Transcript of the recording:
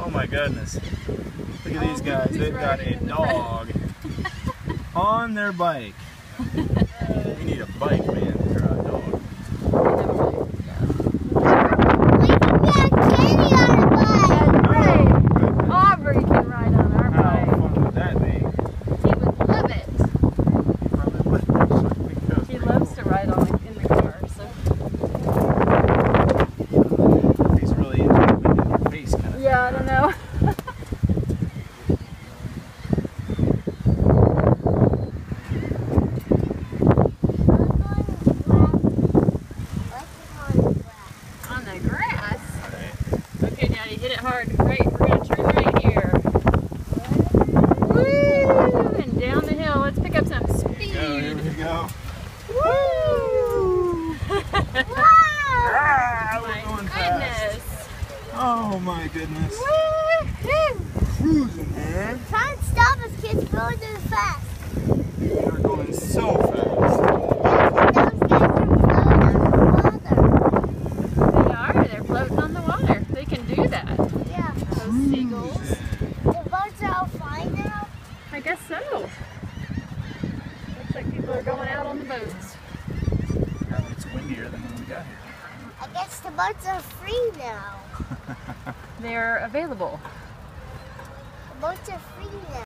Oh my goodness. Look at these guys. They've got a dog on their bike. We need a bike, man, for a dog. We can get Kenny on a bike. Right. Aubrey can ride on our How bike. fun would that be? He would love it. Probably would. He loves to ride on in the car. So He's really into it in your face kind of yeah, I don't know. On the grass. Okay, Daddy, hit it hard. Right, we're gonna turn right here. Woo! And down the hill. Let's pick up some speed. Here we go. Woo! Ah, we're My going fast. goodness. Oh my goodness. Woo-hoo. Cruising, man. Try and stop us, kids. Going too fast. We're going so fast. Those guys are floating on the water. They are. They're floating on the water. They can do that. Yeah. Those seagulls. The boats are all fine now. I guess so. Looks like people are going out on the boats. It's windier than when we got here. I guess the boats are free now. They're available. The boats are free now.